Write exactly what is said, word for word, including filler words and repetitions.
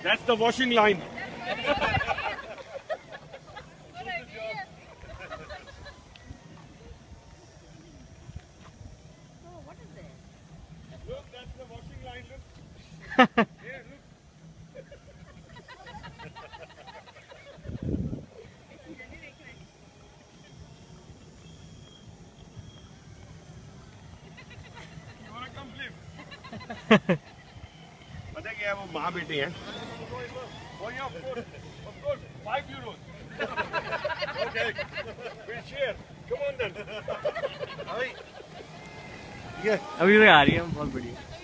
That's the washing line. Look, that's the washing line, look. Here, look. You wanna come live? पता क्या है वो माँ बेटे हैं? Oh yeah, of course, of course, five euros. Okay, we'll share. Come on then. अभी, अभी तक आ रही है बहुत बढ़िया।